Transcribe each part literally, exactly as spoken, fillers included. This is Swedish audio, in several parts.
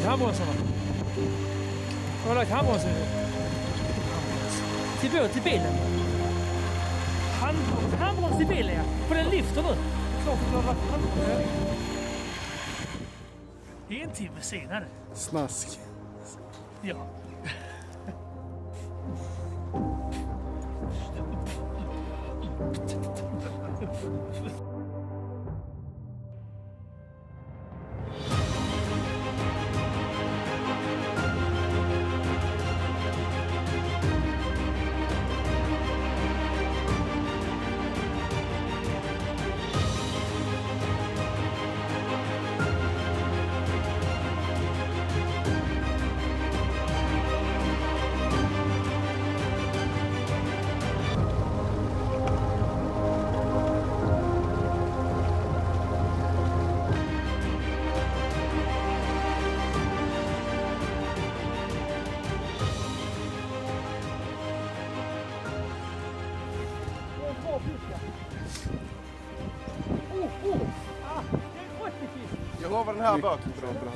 lagt handbromsarna? Jag har lagt handbromsen till, till, till bilen. Handbroms, handbroms till bilen, ja. För den lyfter nu. Klart att jag har lagt handbromsen. En timme senare. Snask. Ja. Oh, oh. Ah, det är åttio. Jag har den här bak. Bra, bra.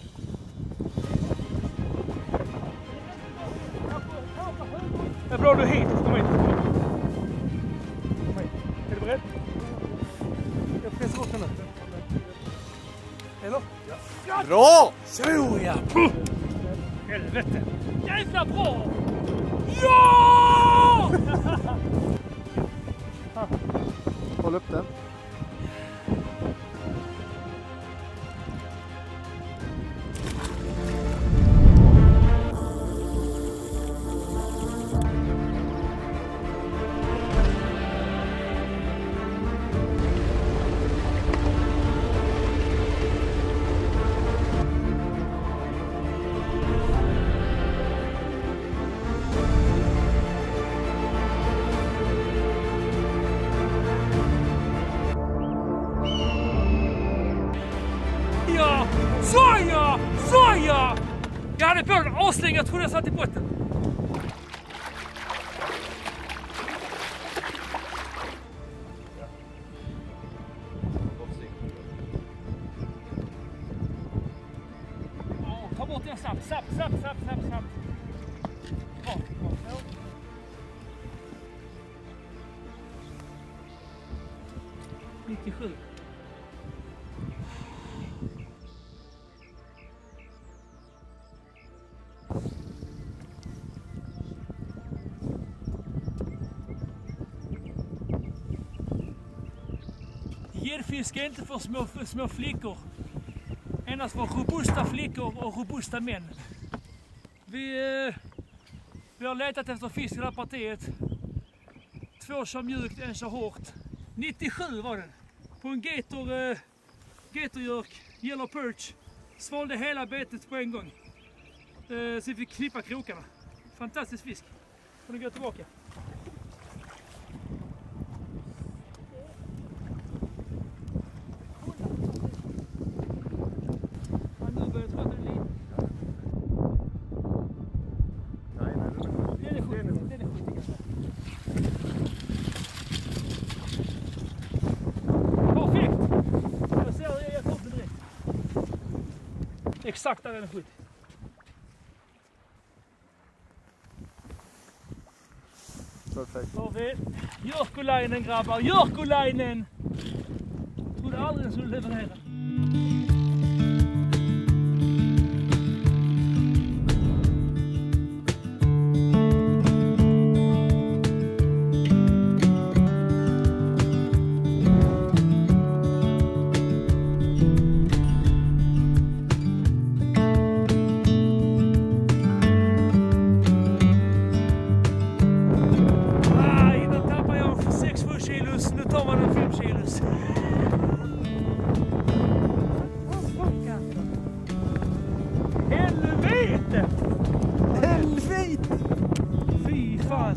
Det är bra du är hit. Kom hit. Kom hit. Är du beredd? Jag pressar upp den nu. Eller? Ja. Bra! Så ja! Helvete! Jävla bra! Ja! Håll upp den. Så ja! Så ja! Jag hade på en avsläng, jag trodde jag satt i botten. Oh, ta bort den snabbt, snabbt, snabbt, snabbt, snabbt, snabbt. Bra, bra. nittiosju. Gäddfiske är inte för små, för små flickor. Endast för robusta flickor och robusta män. Vi, eh, vi har letat efter fisk i det här partiet. Två kör mjukt, en kör hårt. nittiosju var den. På en gator, eh, gatorjörk, yellow perch. Svalde hela betet på en gång. Eh, så vi fick klippa krokarna. Fantastisk fisk. Får ni gå tillbaka. Exakt där är den sjuttio. Perfekt. Då har vi Jörkolainen, grabbar. Jörkolainen! Jag trodde aldrig den skulle leverera. Nu tar man en fem kilos. Helvete! Helvete! Fy fan!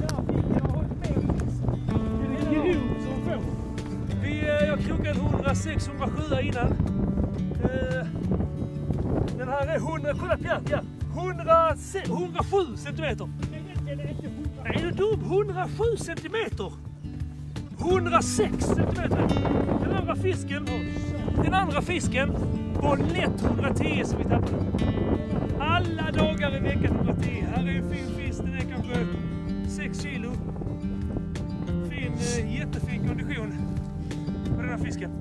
Det är ju som får. Vi, jag krokade hundrasex hundrasju innan. Den här är hundra, kolla Pierre, Pierre. hundrasju centimeter. Är du dum? hundrasju centimeter. hundrasex centimeter. Den andra fisken den andra fisken var lätt hundratio som vi tappade. Alla dagar i veckan hundratio. Här är en fin fisk, den är kanske sex kilo. Fin, eh, jättefin kondition på den här fisken.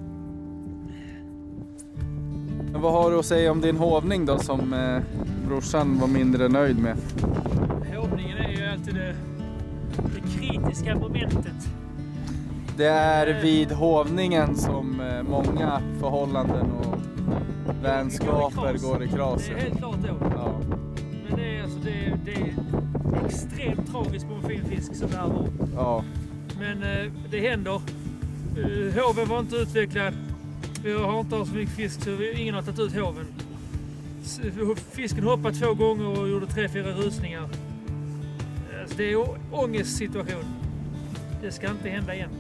Men vad har du att säga om din hovning då som eh, brorsan var mindre nöjd med? Hovningen är ju alltid det, det kritiska momentet. Det är vid hovningen som eh, många förhållanden och vänskaper går i kras. Det är helt klart då. Ja. Men det är, alltså, det, är, det är extremt tragiskt på en fin fisk som det här var. Ja. Men eh, det händer. Eh, hoven var inte utvecklad. Vi har inte så mycket fisk så vi, ingen har tagit ut hoven. Fisken hoppade två gånger och gjorde tre, fyra rusningar. Alltså, det är ångestsituation. Det ska inte hända igen.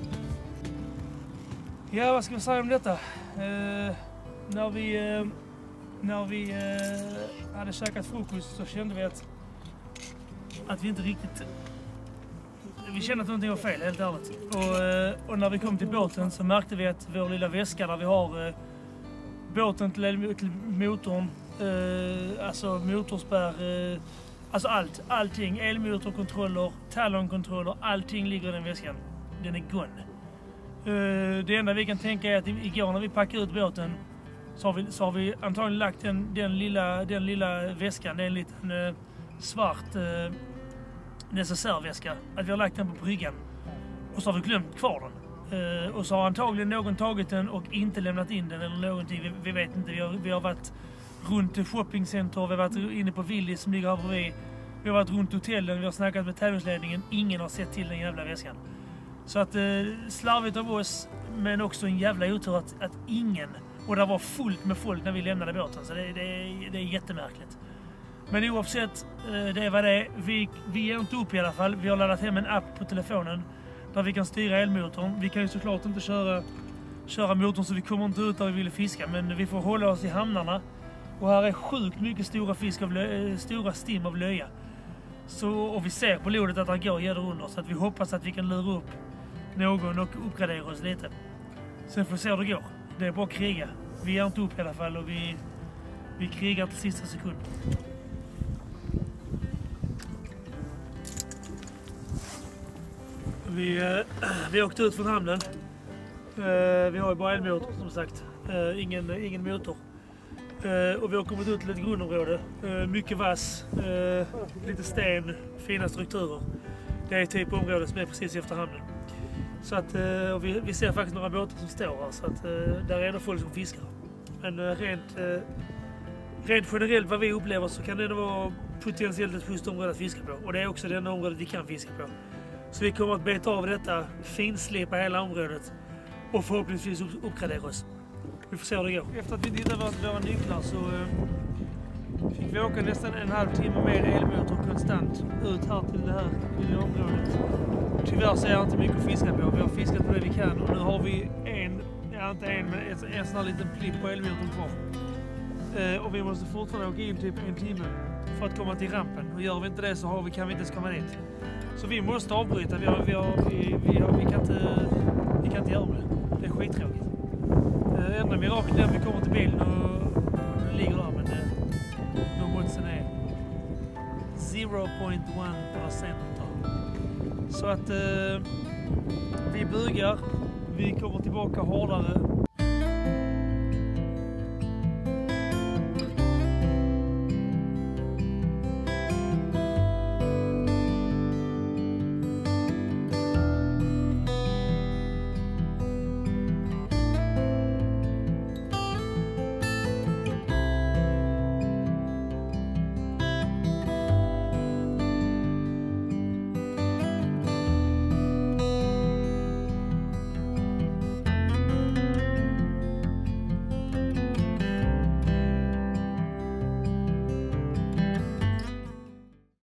Ja, vad ska vi säga om detta? Eh, när vi, eh, när vi eh, hade käkat frukost så kände vi att, att vi inte riktigt... Vi kände att någonting var fel, helt ärligt. Och, eh, och när vi kom till båten så märkte vi att vår lilla väska där vi har eh, båten till, till motorn, eh, alltså motorspärr, eh, alltså allt, allting, elmotorkontroller, tallonkontroller, allting ligger i den väskan. Den är gone. Uh, det enda vi kan tänka är att igår när vi packade ut båten så har vi, så har vi antagligen lagt den, den, lilla, den lilla väskan, det är en liten uh, svart uh, necessärväska, att vi har lagt den på bryggan och så har vi glömt kvar den. Uh, och så har antagligen någon tagit den och inte lämnat in den eller någonting, vi, vi vet inte. Vi har, vi har varit runt shoppingcenter, vi har varit inne på Willys som ligger här bredvid. Vi har varit runt hotellen, vi har snackat med tävlingsledningen, ingen har sett till den jävla väskan. Så att eh, slarvigt av oss, men också en jävla otur att, att ingen, och det var fullt med folk när vi lämnade båten, så det, det, det är jättemärkligt. Men oavsett, eh, det var det, vi, vi ger inte upp i alla fall. Vi har laddat hem en app på telefonen där vi kan styra elmotorn. Vi kan ju såklart inte köra, köra motorn så vi kommer inte ut där vi vill fiska, men vi får hålla oss i hamnarna. Och här är sjukt mycket stora fisk av lö, stora stim av löja. Så, och vi ser på lodet att det går gäddor under, så att vi hoppas att vi kan lura upp någon och uppgradera oss lite. Sen får vi se hur det går. Det är bara att kriga. Vi ger inte upp i alla fall och vi, vi krigar till sista sekund. Vi, äh, vi åkte ut från hamnen. Äh, vi har ju bara en motor som sagt. Äh, ingen, ingen motor. Äh, och vi har kommit ut till ett grundområde. Äh, mycket vass, äh, lite sten, fina strukturer. Det är typ området som är precis efter hamnen. Så att, och vi, vi ser faktiskt några båtar som står här, så att där är det folk som fiskar. Men rent, rent generellt vad vi upplever så kan det vara potentiellt ett schysst område att fiska på. Och det är också det enda området vi kan fiska på. Så vi kommer att beta av detta, finslipa hela området och förhoppningsvis uppgradera oss. Vi får se hur det går. Efter att vi tittade på våra nycklar så fick vi åka nästan en halv timme med elmotor konstant ut här till det här lilla området. Tyvärr så är det inte mycket att fiska på. Vi har fiskat på det vi kan och nu har vi en, ja inte en, men en, en sån här liten plipp på elmotorn kvar. Eh, och vi måste fortfarande åka in typ en timme för att komma till rampen. Och gör vi inte det så har vi, kan vi inte ens komma dit. Så vi måste avbryta. Vi, har, vi, har, vi, vi, har, vi, kan, inte, vi kan inte göra det. Det är skittråkigt. Eh, enda miraklet är att vi kommer till bilen och, och den ligger där, men eh, de oddsen är zero point one procent. Så att eh, vi bugar, vi kommer tillbaka hårdare